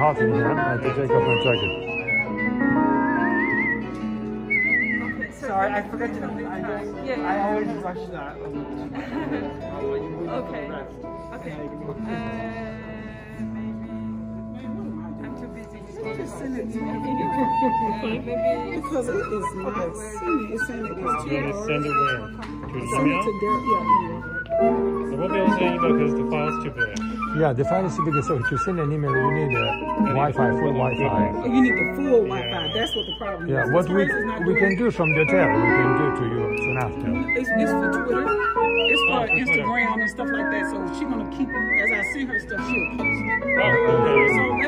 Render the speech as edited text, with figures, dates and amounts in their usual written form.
hot in here. I have to take off my jacket. Okay, so Sorry, I forgot to. I always rush that. Okay. Okay. Maybe I'm too busy. Just send it to me. Maybe Because it is not sending. It's saying it is too You want to send it where? To the Send it email? to Derek. Yeah. It won't be able to send an email because the file's too big. Yeah, the file is too big. So to send an email, you need a Wi-Fi, full Wi-Fi. You need the full Wi-Fi. That's what the problem is. Yeah, what we can do from the hotel, we can do to you soon after. It's for Twitter. It's for Instagram and stuff like that. So she's gonna keep. As I see her stuff, she'll post. Oh, okay. So